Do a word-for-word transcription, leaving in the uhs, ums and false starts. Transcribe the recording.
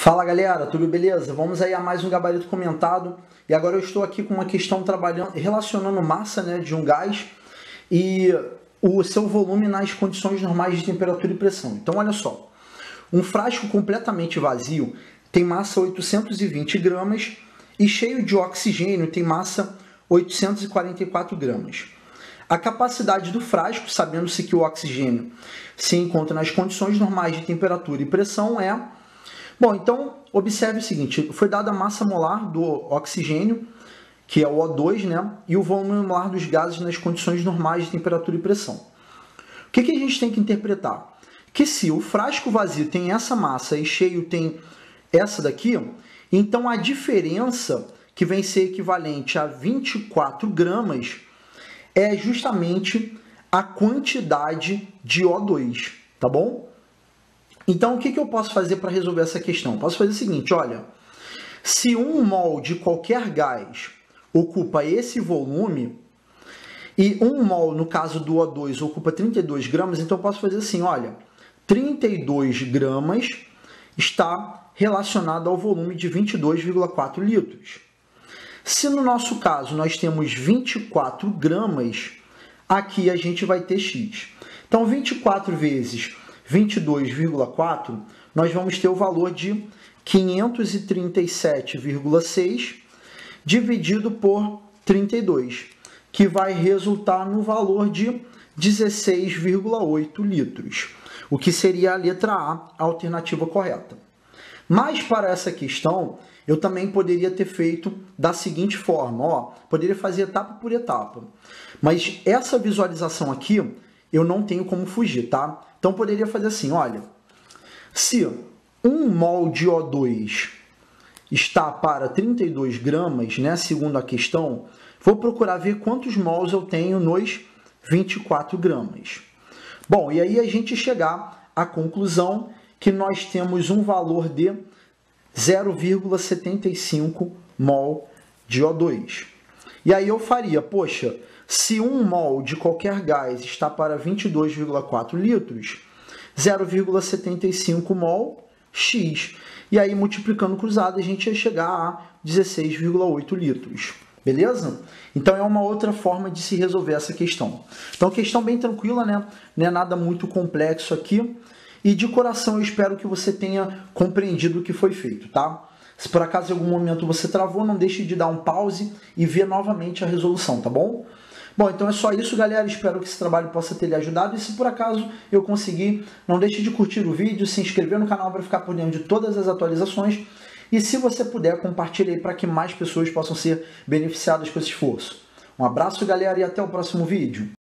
Fala galera, tudo beleza? Vamos aí a mais um gabarito comentado e agora eu estou aqui com uma questão trabalhando, relacionando massa, né, de um gás e o seu volume nas condições normais de temperatura e pressão. Então olha só, um frasco completamente vazio tem massa oitocentos e vinte gramas e cheio de oxigênio tem massa oitocentos e quarenta e quatro gramas. A capacidade do frasco, sabendo-se que o oxigênio se encontra nas condições normais de temperatura e pressão, é... Bom, então, observe o seguinte, foi dada a massa molar do oxigênio, que é o O dois, né, e o volume molar dos gases nas condições normais de temperatura e pressão. O que, que a gente tem que interpretar? Que se o frasco vazio tem essa massa e cheio tem essa daqui, então a diferença, que vem ser equivalente a vinte e quatro gramas, é justamente a quantidade de O dois, tá bom? Então, o que, que eu posso fazer para resolver essa questão? Posso fazer o seguinte, olha, se um mol de qualquer gás ocupa esse volume, e um mol, no caso do O dois, ocupa trinta e dois gramas, então eu posso fazer assim, olha, trinta e dois gramas está relacionado ao volume de vinte e dois vírgula quatro litros. Se no nosso caso nós temos vinte e quatro gramas, aqui a gente vai ter X. Então, vinte e quatro vezes vinte e dois vírgula quatro, nós vamos ter o valor de quinhentos e trinta e sete vírgula seis dividido por trinta e dois, que vai resultar no valor de dezesseis vírgula oito litros, o que seria a letra A, a alternativa correta. Mas para essa questão, eu também poderia ter feito da seguinte forma, ó, poderia fazer etapa por etapa. Mas essa visualização aqui, eu não tenho como fugir, tá? Então, poderia fazer assim, olha, se um mol de O dois está para trinta e dois gramas, né, segundo a questão, vou procurar ver quantos mols eu tenho nos vinte e quatro gramas. Bom, e aí a gente chegar à conclusão que nós temos um valor de zero vírgula setenta e cinco mol de O dois. E aí eu faria, poxa, se um mol de qualquer gás está para vinte e dois vírgula quatro litros, zero vírgula setenta e cinco mol, X. E aí, multiplicando cruzado, a gente ia chegar a dezesseis vírgula oito litros. Beleza? Então, é uma outra forma de se resolver essa questão. Então, questão bem tranquila, né? Não é nada muito complexo aqui. E, de coração, eu espero que você tenha compreendido o que foi feito, tá? Se por acaso em algum momento você travou, não deixe de dar um pause e ver novamente a resolução, tá bom? Bom, então é só isso, galera. Espero que esse trabalho possa ter lhe ajudado. E se por acaso eu conseguir, não deixe de curtir o vídeo, se inscrever no canal para ficar por dentro de todas as atualizações. E se você puder, compartilhe aí para que mais pessoas possam ser beneficiadas com esse esforço. Um abraço, galera, e até o próximo vídeo.